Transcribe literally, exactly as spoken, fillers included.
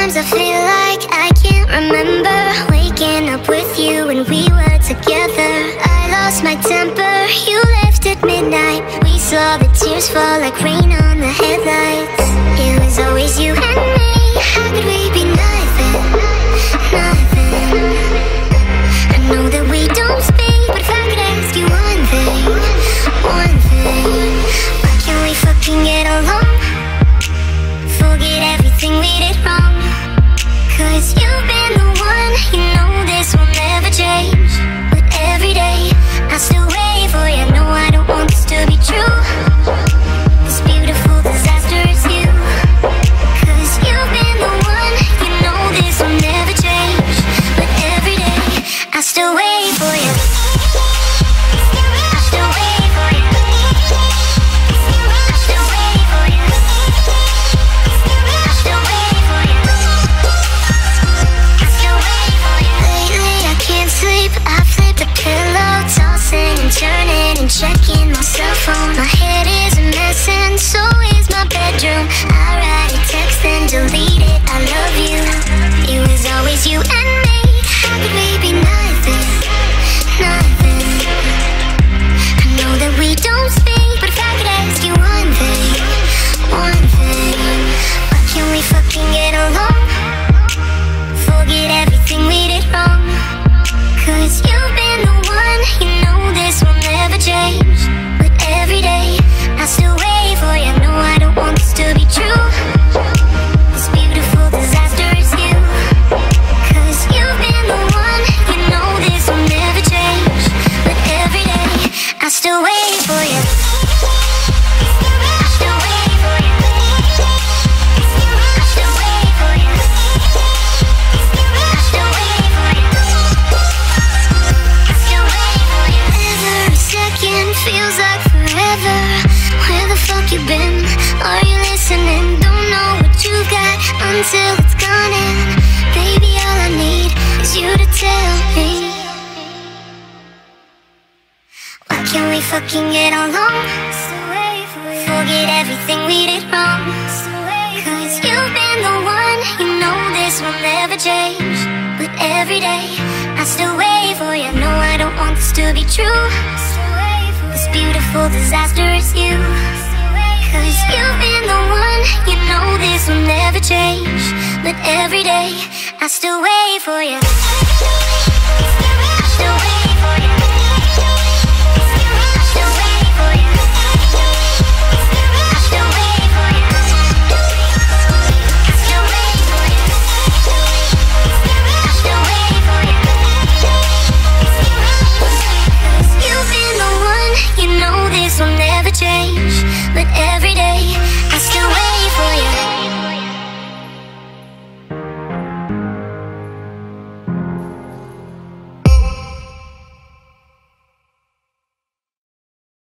Sometimes I feel like I can't remember waking up with you when we were together. I lost my temper, you left at midnight. We saw the tears fall like rain on the headlights. It was always you and me. How could we be nothing, nothing? I know that we don't speak, but if I could ask you one thing, one thing, why can't we fucking get along? Forget everything we did wrong, 'cause you've been the one. You know this will never change, but every day I still wait for you. No, I don't want this to be true. This beautiful disaster is you, 'cause you've been the one. You know this will never change, but every day I still wait for you. I still wait for you. I still wait for you. I still wait for you. I still wait for you. Lately I can't sleep. I flip the pillow, tossing and turning and checking my cell phone. My head is a mess and so is my bedroom. I write a text and delete it. I love you. It was always you and me. How could we be nothing, nothing? I know that we don't speak, but if I could ask you one thing, one thing, why can't we fucking get along? Forget everything we did wrong, 'cause you've been the one. You know this will never change, but every day I still wait for you. No, I don't want this to be true. This beautiful disaster is you, 'cause you've been the one. You know this will never change, but every day I still wait for you. I still wait for you. I still wait for you. I still wait for you. I still wait for you. Every second feels like forever. Where the fuck you been? Are you listening? Don't know what you've got until it's gone. And baby, all I need is you to tell me, why can't we fucking get along? Forget everything we did wrong, 'cause you've been the one. You know this will never change, but every day I still wait for you. No, I don't want this to be true. This beautiful disaster is you, 'cause you've been the one. You know this will never change, but every day I still wait for you. I still wait for you.